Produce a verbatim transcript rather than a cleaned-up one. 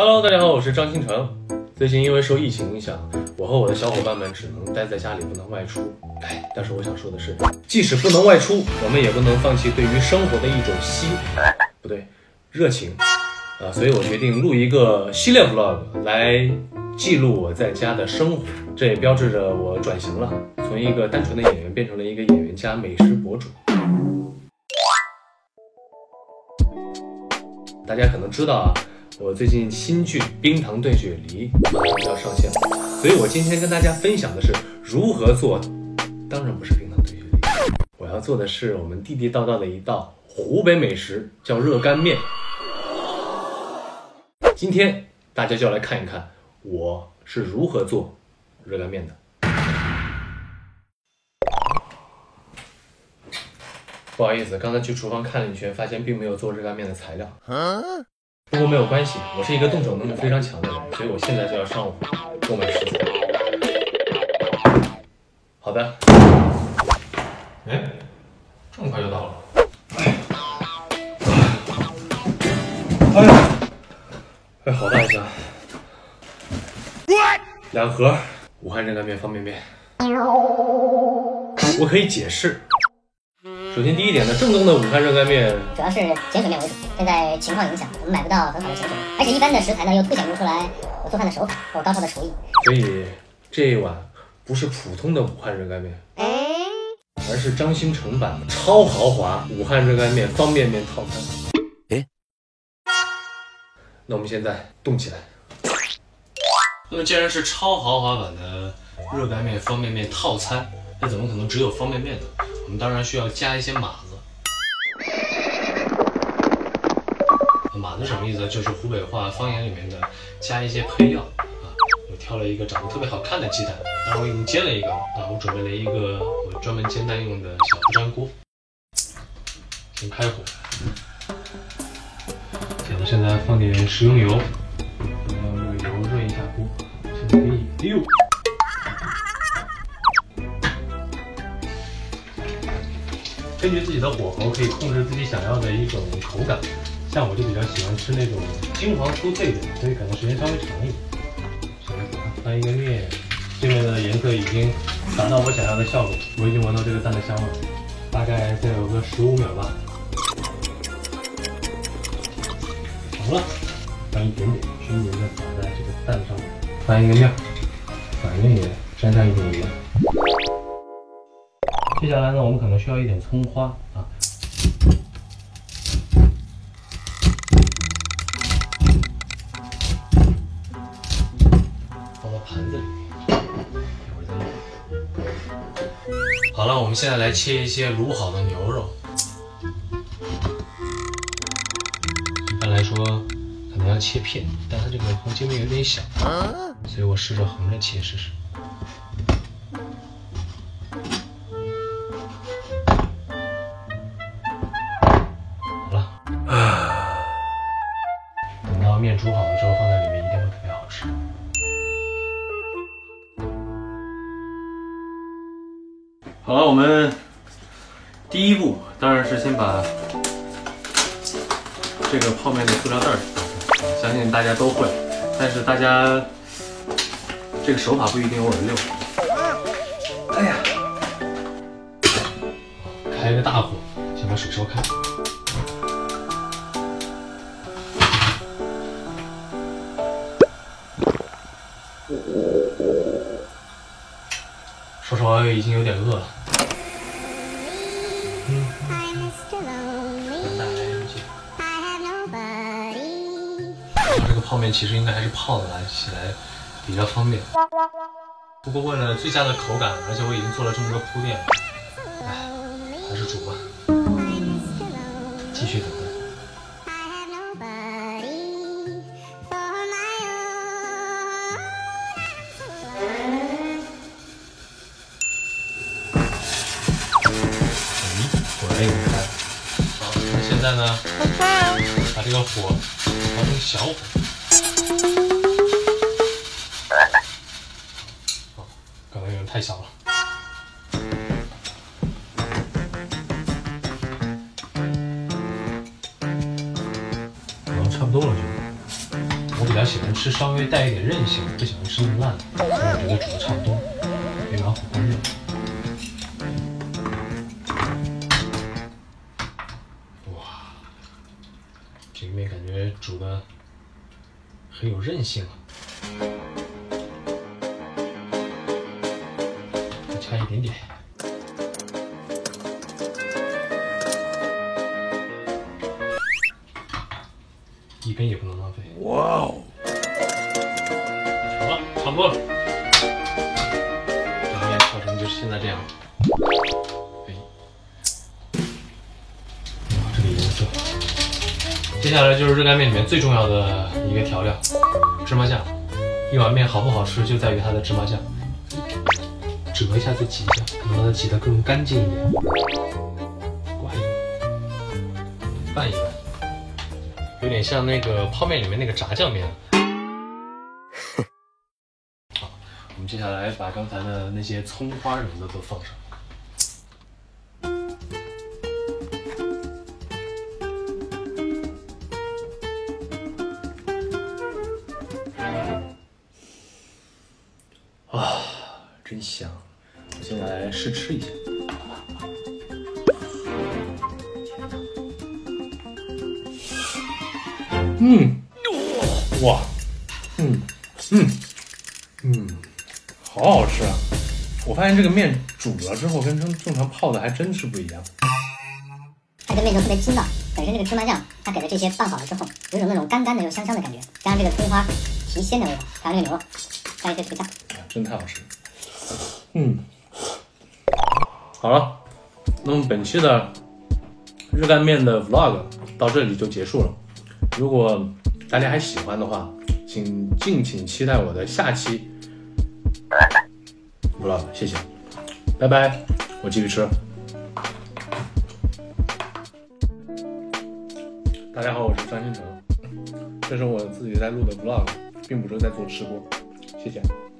Hello， 大家好，我是张新成。最近因为受疫情影响，我和我的小伙伴们只能待在家里，不能外出。哎，但是我想说的是，即使不能外出，我们也不能放弃对于生活的一种希，不对，热情啊！所以我决定录一个系列 vlog 来记录我在家的生活。这也标志着我转型了，从一个单纯的演员变成了一个演员加美食博主。大家可能知道啊，我最近新剧《冰糖炖雪梨》马上就要上线了，所以我今天跟大家分享的是如何做，当然不是冰糖炖雪梨，我要做的是我们地地道道的一道湖北美食，叫热干面。今天大家就要来看一看我是如何做热干面的。不好意思，刚才去厨房看了一圈，发现并没有做热干面的材料。不过没有关系，我是一个动手能力非常强的人，所以我现在就要上午购买食材。好的。哎，这么快就到了。哎呀，哎，好大一箱。两盒武汉热干面方便面。我可以解释。首先第一点呢，正宗的武汉热干面主要是碱水面为主，现在情况影响，我们买不到很好的碱水面，而且一般的食材呢又凸显不出来我做饭的手法和我高超的厨艺， 所以这一碗不是普通的武汉热干面，而是张新成版的超豪华武汉热干面方便面套餐。诶，那我们现在动起来。那么既然是超豪华版的热干面方便面套餐，那怎么可能只有方便面呢？我们当然需要加一些码子。码子什么意思？就是湖北话方言里面的加一些配料啊。我挑了一个长得特别好看的鸡蛋，当然我已经煎了一个啊。我准备了一个我专门煎蛋用的小不粘锅。先开火，接着现在放点食用油，让这个油润一下锅。现在可以，哎呦！根据自己的火候，可以控制自己想要的一种口感。像我就比较喜欢吃那种金黄酥脆一点，所以可能时间稍微长一点。现在给它翻一个面，这面的颜色已经达到我想要的效果，我已经闻到这个蛋的香味，大概再有个十五秒吧。好了，翻一点点，均匀的撒在这个蛋上面，翻一个面，反正也沾上一点盐。接下来呢，我们可能需要一点葱花啊。放到盘子里，一会儿再用。好了，我们现在来切一些卤好的牛肉。一般来说，可能要切片，但它这个横切面有点小，所以我试着横着切试试。面煮好了之后放在里面一定会特别好吃。好了，我们第一步当然是先把这个泡面的塑料袋打开，相信大家都会，但是大家这个手法不一定有我的溜。哎呀，开一个大火，先把水烧开。说实话，已经有点饿了。嗯，这个泡面其实应该还是泡的来起来比较方便。不过为了最佳的口感，而且我已经做了这么多铺垫，哎，还是煮吧，继续等待。好，那现在呢，把这个火调成小火。哦，刚刚有点太小了。差不多了，我觉得。我给比较喜欢吃稍微带一点韧性的，不喜欢吃那么烂的，所以我觉得煮的差不多，可以把火关热。哇，这个面感觉煮的很有韧性啊！再加一点点。 一根也不能浪费。哇哦！好了，差不多了。这个面炒成就是现在这样。哎，哇，这个颜色。接下来就是热干面里面最重要的一个调料——芝麻酱。一碗面好不好吃，就在于它的芝麻酱。折一下再挤一下，能让它挤得更干净一点。刮一个，拌一拌。 有点像那个泡面里面那个炸酱面。好，我们接下来把刚才的那些葱花什么的都放上。啊，真香！我现在来试吃一下。 嗯，哇，嗯嗯嗯，好好吃啊！我发现这个面煮了之后跟正正常泡的还真是不一样。 它跟面条特别筋道，本身这个芝麻酱它给的这些拌好了之后，有种那种干干的又香香的感觉，加上这个葱花提鲜的味道，还有那个牛肉，加一些这个酱， 真太好吃了。嗯，好了，那么本期的热干面的 vlog 到这里就结束了。 如果大家还喜欢的话，请敬请期待我的下期 vlog， 谢谢，拜拜，我继续吃。大家好，我是张新成，这是我自己在录的 vlog， 并不是在做吃播，谢谢。